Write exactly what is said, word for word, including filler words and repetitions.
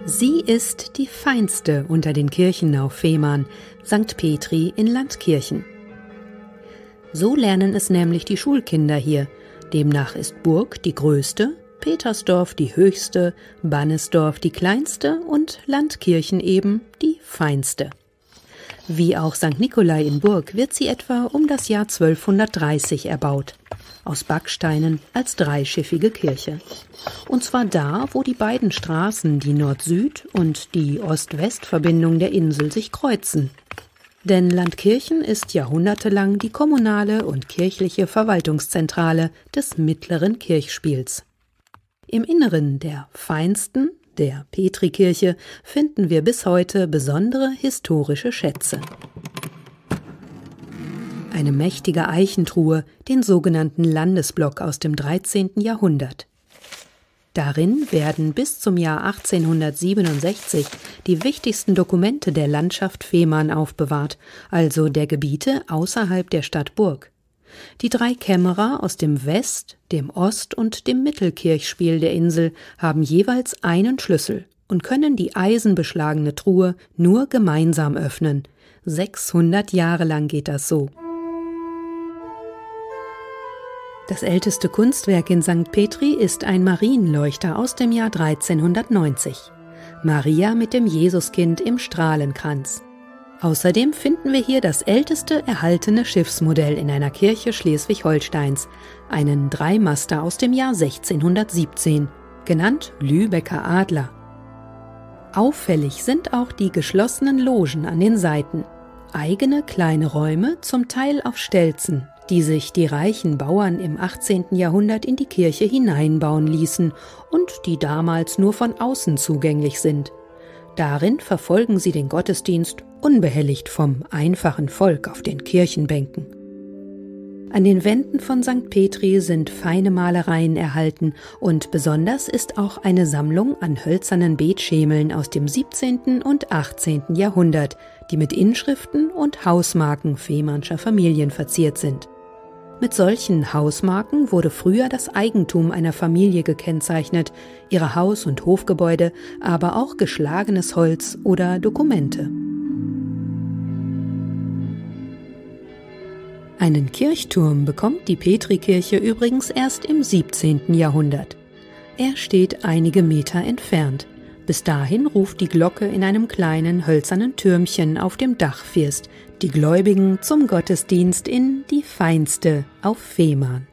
Sie ist die feinste unter den Kirchen auf Fehmarn, Sankt Petri in Landkirchen. So lernen es nämlich die Schulkinder hier. Demnach ist Burg die größte, Petersdorf die höchste, Bannesdorf die kleinste und Landkirchen eben die feinste. Wie auch Sankt Nikolai in Burg wird sie etwa um das Jahr zwölfhundertdreißig erbaut. Aus Backsteinen als dreischiffige Kirche. Und zwar da, wo die beiden Straßen, die Nord-Süd- und die Ost-West-Verbindung der Insel sich kreuzen. Denn Landkirchen ist jahrhundertelang die kommunale und kirchliche Verwaltungszentrale des mittleren Kirchspiels. Im Inneren der feinsten, der Petrikirche, finden wir bis heute besondere historische Schätze. Eine mächtige Eichentruhe, den sogenannten Landesblock aus dem dreizehnten Jahrhundert. Darin werden bis zum Jahr achtzehnhundertsiebenundsechzig die wichtigsten Dokumente der Landschaft Fehmarn aufbewahrt, also der Gebiete außerhalb der Stadt Burg. Die drei Kämmerer aus dem West-, dem Ost- und dem Mittelkirchspiel der Insel haben jeweils einen Schlüssel und können die eisenbeschlagene Truhe nur gemeinsam öffnen. sechshundert Jahre lang geht das so. Das älteste Kunstwerk in Sankt Petri ist ein Marienleuchter aus dem Jahr dreizehnhundertneunzig. Maria mit dem Jesuskind im Strahlenkranz. Außerdem finden wir hier das älteste erhaltene Schiffsmodell in einer Kirche Schleswig-Holsteins, einen Dreimaster aus dem Jahr sechzehnhundertsiebzehn, genannt Lübecker Adler. Auffällig sind auch die geschlossenen Logen an den Seiten, eigene kleine Räume, zum Teil auf Stelzen, die sich die reichen Bauern im achtzehnten Jahrhundert in die Kirche hineinbauen ließen und die damals nur von außen zugänglich sind. Darin verfolgen sie den Gottesdienst unbehelligt vom einfachen Volk auf den Kirchenbänken. An den Wänden von Sankt Petri sind feine Malereien erhalten und besonders ist auch eine Sammlung an hölzernen Betschemeln aus dem siebzehnten und achtzehnten Jahrhundert, die mit Inschriften und Hausmarken fehmarnscher Familien verziert sind. Mit solchen Hausmarken wurde früher das Eigentum einer Familie gekennzeichnet, ihre Haus- und Hofgebäude, aber auch geschlagenes Holz oder Dokumente. Einen Kirchturm bekommt die Petrikirche übrigens erst im siebzehnten Jahrhundert. Er steht einige Meter entfernt. Bis dahin ruft die Glocke in einem kleinen hölzernen Türmchen auf dem Dachfirst die Gläubigen zum Gottesdienst in die feinste auf Fehmarn.